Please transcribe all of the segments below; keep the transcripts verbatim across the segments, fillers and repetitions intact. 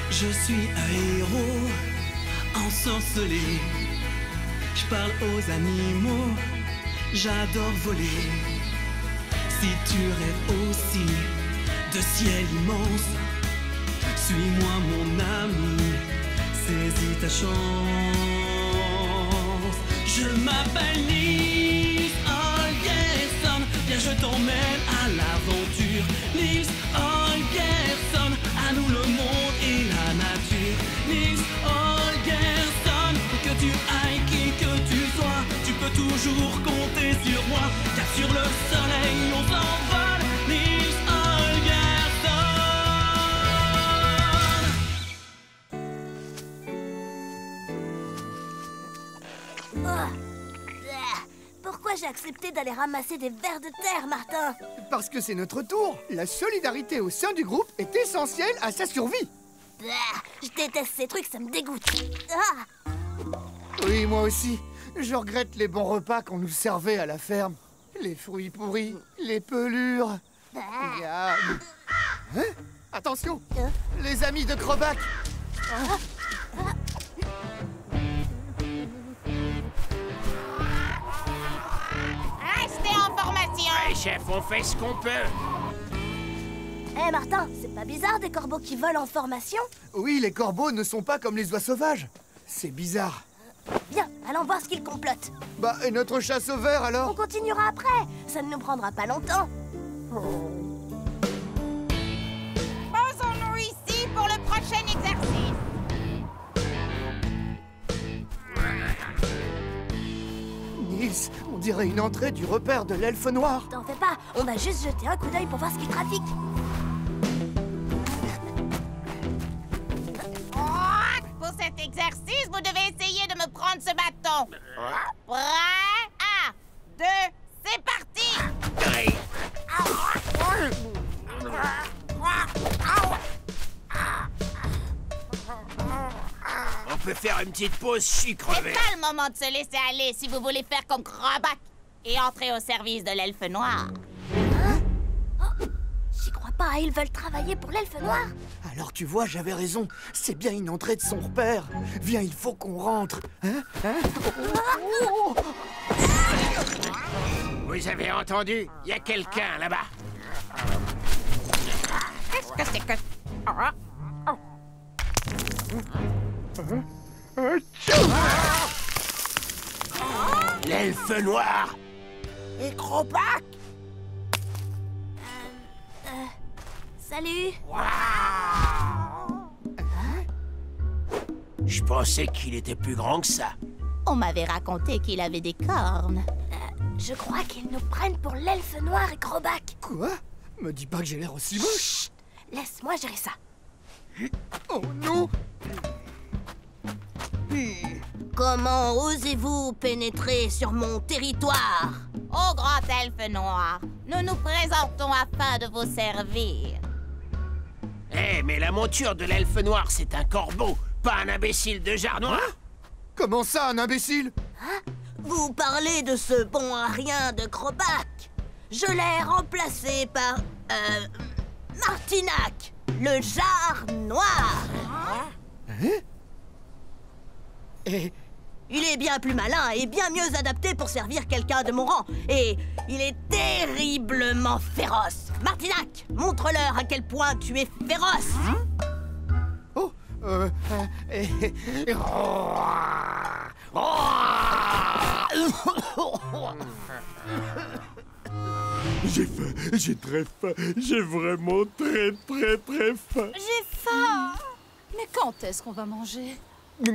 Je suis un héros ensorcelé. Je parle aux animaux, j'adore voler. Si tu rêves aussi de ciel immense, suis-moi mon ami, saisis ta chance. Je m'appelle Nils Holgersson, viens je t'emmène à l'aventure. Nils Holgersson, à nous le monde et la nature. Nils Holgersson, que tu ailles, qui que tu sois, tu peux toujours compter sur moi, car sur le soleil on s'envole. Nils Holgersson. Oh. Pourquoi j'ai accepté d'aller ramasser des vers de terre, Martin? Parce que c'est notre tour. La solidarité au sein du groupe est essentielle à sa survie. Ah, je déteste ces trucs, ça me dégoûte. Ah. Oui, moi aussi. Je regrette les bons repas qu'on nous servait à la ferme. Les fruits pourris, les pelures. Ah. Regarde. Hein? Attention, Hein? les amis de Crobac. Ah. Ah. Restez en formation. Ouais, chef, on fait ce qu'on peut. Hé hey Martin, c'est pas bizarre des corbeaux qui volent en formation? Oui, les corbeaux ne sont pas comme les oies sauvages. C'est bizarre. Bien, allons voir ce qu'ils complotent. Bah, et notre chasse au ver On alors? continuera après, ça ne nous prendra pas longtemps. Posons-nous ici pour le prochain exercice. Nils, on dirait une entrée du repère de l'elfe noir. T'en fais pas, on va juste jeter un coup d'œil pour voir ce qu'ils trafiquent. Pour cet exercice, vous devez essayer de me prendre ce bâton. Prêt? Un, deux, c'est parti! On peut faire une petite pause, je suis C'est crevé. pas le moment de se laisser aller si vous voulez faire comme Crobac et entrer au service de l'elfe noir. Oh, j'y crois pas, ils veulent travailler pour l'elfe noir. Alors tu vois, j'avais raison. C'est bien une entrée de son repère. Viens, il faut qu'on rentre. Hein? Hein? Oh, oh, oh. Vous avez entendu? Il y a quelqu'un là-bas. Qu'est-ce que c'est que... L'elfe noir. Et Crobac? Euh, salut. Je pensais qu'il était plus grand que ça. On m'avait raconté qu'il avait des cornes. Euh, je crois qu'ils nous prennent pour l'elfe noir et Crobac. Quoi? Me dis pas que j'ai l'air aussi moche. Chut, laisse-moi gérer ça. Oh non! Comment osez-vous pénétrer sur mon territoire? Ô grand elfe noir, nous nous présentons afin de vous servir. Eh, mais la monture de l'elfe noir, c'est un corbeau, pas un imbécile de jardin. Hein? Comment ça, un imbécile? Vous parlez de ce bon à rien de Crobac. Je l'ai remplacé par... Euh... Martinac, le jar noir. Hein? Et... Il est bien plus malin et bien mieux adapté pour servir quelqu'un de mon rang. Et il est terriblement féroce. Martinac, montre-leur à quel point tu es féroce. Oh, euh... euh, et... et- J'ai faim, j'ai très faim, j'ai vraiment très très très faim. J'ai faim. Mais quand est-ce qu'on va manger? Oh,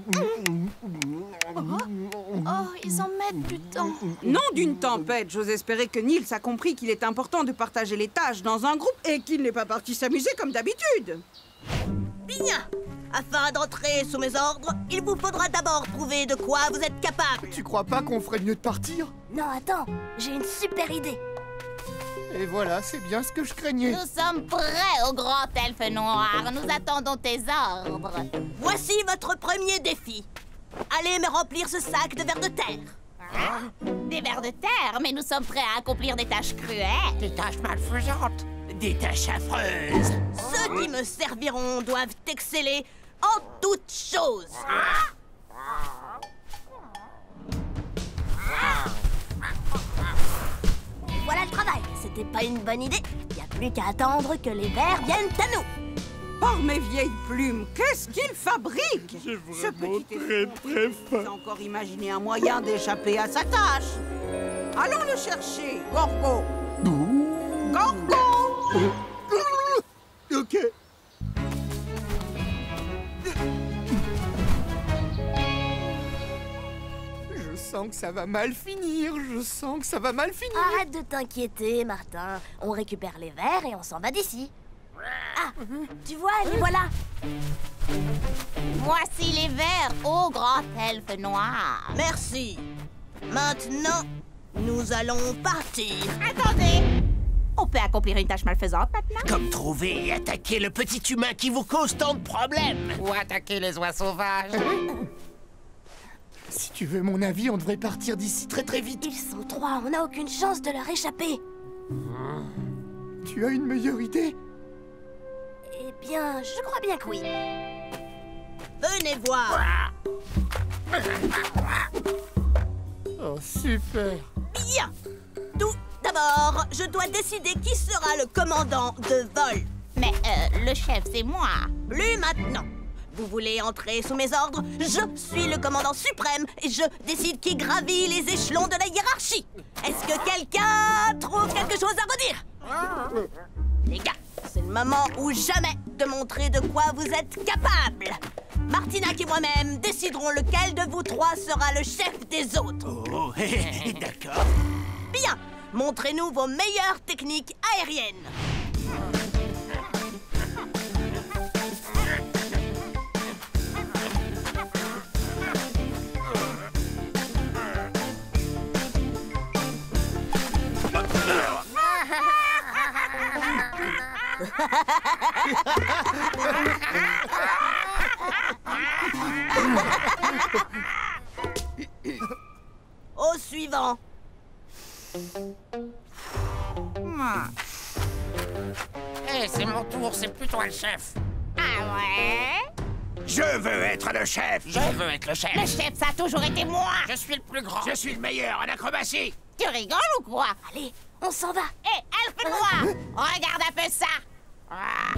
ils en mettent du temps. Non d'une tempête, j'ose espérer que Nils a compris qu'il est important de partager les tâches dans un groupe et qu'il n'est pas parti s'amuser comme d'habitude. Bien. Afin d'entrer sous mes ordres, il vous faudra d'abord prouver de quoi vous êtes capable. Tu crois pas qu'on ferait mieux de partir? Non, attends, j'ai une super idée. Et voilà, c'est bien ce que je craignais. Nous sommes prêts, au grand elfe noir. Nous attendons tes ordres. Voici votre premier défi. Allez me remplir ce sac de vers de terre. Hein? Des vers de terre, mais nous sommes prêts à accomplir des tâches cruelles. Des tâches malfaisantes. des tâches affreuses. Ceux qui me serviront doivent exceller en toutes choses. Voilà le travail. C'était pas une bonne idée. Il n'y a plus qu'à attendre que les vers viennent à nous. Par mes vieilles plumes, qu'est-ce qu'il fabrique? J'ai Ce vraiment petit très esprit très faim. a encore imaginé un moyen d'échapper à sa tâche. Allons le chercher, Gorgo. Gorgo! Ok. Je sens que ça va mal finir, je sens que ça va mal finir. Arrête de t'inquiéter, Martin. On récupère les verres et on s'en va d'ici. Ah, tu vois, les voilà. Voici les verres, ô grand elfe noir. Merci. Maintenant, nous allons partir. Attendez! On peut accomplir une tâche malfaisante maintenant? Comme trouver et attaquer le petit humain qui vous cause tant de problèmes. Ou attaquer les oies sauvages. Si tu veux mon avis, on devrait partir d'ici très très vite. Ils sont trois, on n'a aucune chance de leur échapper. Tu as une meilleure idée? Eh bien, je crois bien que oui. Venez voir. Oh, super. Bien. Tout d'abord, je dois décider qui sera le commandant de vol. Mais euh, le chef, c'est moi. Plus maintenant. Vous voulez entrer sous mes ordres? Je suis le commandant suprême et je décide qui gravit les échelons de la hiérarchie. Est-ce que quelqu'un trouve quelque chose à redire? Les gars, c'est le moment ou jamais de montrer de quoi vous êtes capables. Martinac et moi-même déciderons lequel de vous trois sera le chef des autres. Oh, d'accord. Bien, montrez-nous vos meilleures techniques aériennes. Au suivant. Eh, c'est mon tour, c'est plus toi le chef. Ah ouais? Je veux être le chef. Je veux être le chef. Le chef, ça a toujours été moi. Je suis le plus grand. Je suis le meilleur en acrobatie. Tu rigoles ou quoi? Allez, on s'en va. Hé, elfe noir! Regarde un peu ça! Ah.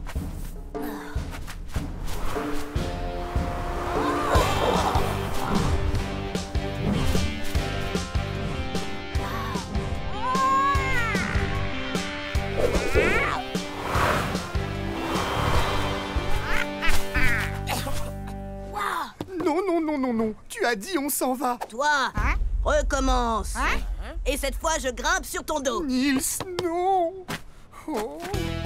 Non, non, non, non, non. Tu as dit on s'en va. Toi, Hein? recommence. Hein? Et cette fois, je grimpe sur ton dos. Nils, non. Oh.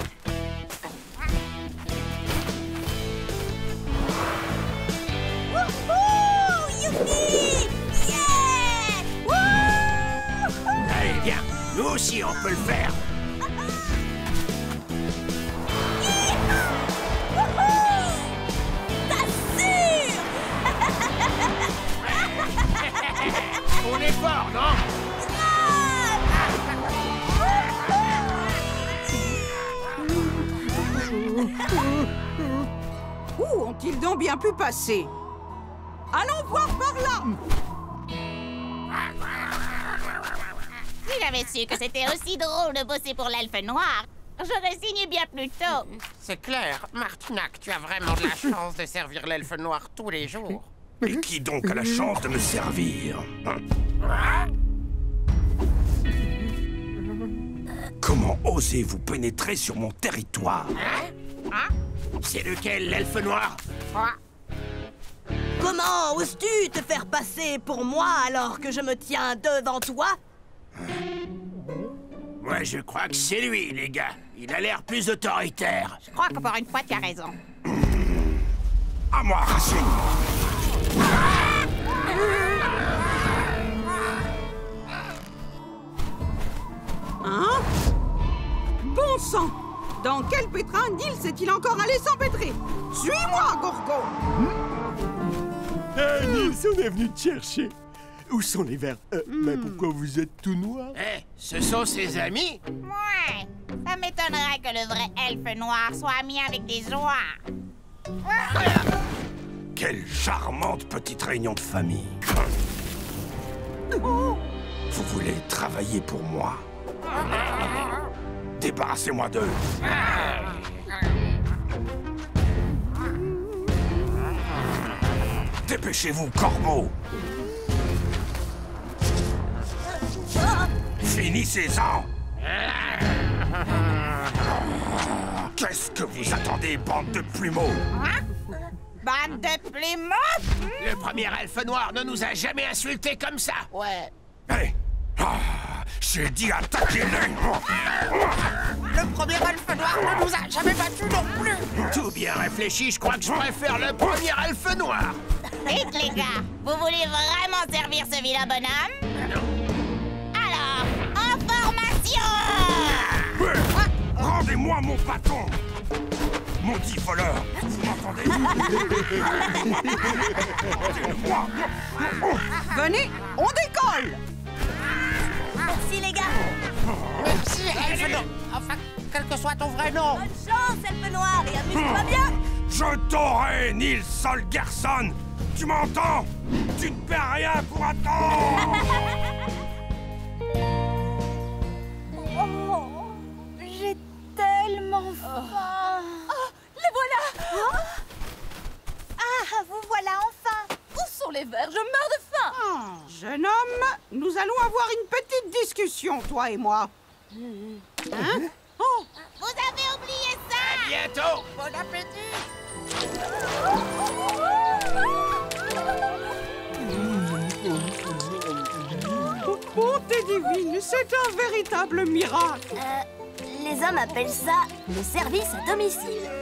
Wouhou! Youpi! Yeah! Wouhou! Allez, viens. Nous aussi, on peut le faire. T'assures! On est fort, non? Où ont-ils donc bien pu passer? Allons voir par là. Si j'avais su que c'était aussi drôle de bosser pour l'elfe noir, j'aurais signé bien plus tôt. C'est clair, Martinac, tu as vraiment de la chance de servir l'elfe noir tous les jours. Mais qui donc a la chance de me servir, hein? Comment osez-vous pénétrer sur mon territoire? C'est lequel, l'elfe noir? Comment oses-tu te faire passer pour moi alors que je me tiens devant toi? Moi, je crois que c'est lui, les gars. Il a l'air plus autoritaire. Je crois que pour une fois, tu as raison. À moi, Racine! Hein? Bon sang! Dans quel pétrin Nils est-il encore allé s'empêtrer? Suis-moi, Gorgo! Hé, Nils, on est venu te chercher. Où sont les verres? Euh, Mais pourquoi vous êtes tout noir? Eh, ce sont ses amis? Ouais, ça m'étonne m'étonnerait que le vrai elfe noir soit ami avec des oies. Quelle charmante petite réunion de famille. Vous voulez travailler pour moi? Débarrassez-moi d'eux. Dépêchez-vous, corbeau. Finissez-en. Qu'est-ce que vous attendez, bande de plumeaux? Bande de plumeaux? Le premier elfe noir ne nous a jamais insultés comme ça. Ouais. Hé! Ah, j'ai dit attaquez-les. Le premier elfe noir ne nous a jamais battus non plus. Tout bien réfléchi, je crois que je préfère le premier elfe noir. Dites les gars, vous voulez vraiment servir ce vilain bonhomme? Alors, en formation! Ouais. Rendez-moi mon bâton. Maudit voleur. Vous m'entendez? Rendez-le-moi. Venez, on décolle! Merci, les gars. Merci, elfe noir. Enfin, quel que soit ton vrai nom. Bonne chance, elfe noir, et amuse-toi bien. Je t'aurai, Nils Holgersson. Tu m'entends? Tu ne perds rien pour attendre. Oh, j'ai tellement faim. Oh, les voilà! Ah, vous voilà enfin. Où sont les verres? Je meurs de faim! Ah, jeune homme, nous allons avoir une petite discussion, toi et moi. Hein? Oh, Vous avez oublié ça! À bientôt. Bon appétit. bonté divine, c'est un véritable miracle. Euh, les hommes appellent ça le service à domicile.